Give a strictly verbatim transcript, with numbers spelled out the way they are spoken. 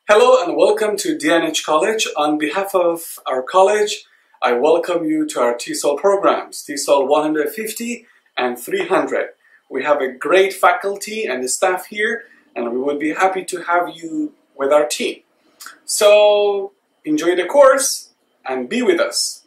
Hello and welcome to D N H College. On behalf of our college, I welcome you to our TESOL programs, TESOL one hundred fifty and three hundred. We have a great faculty and staff here, and we would be happy to have you with our team. So enjoy the course and be with us.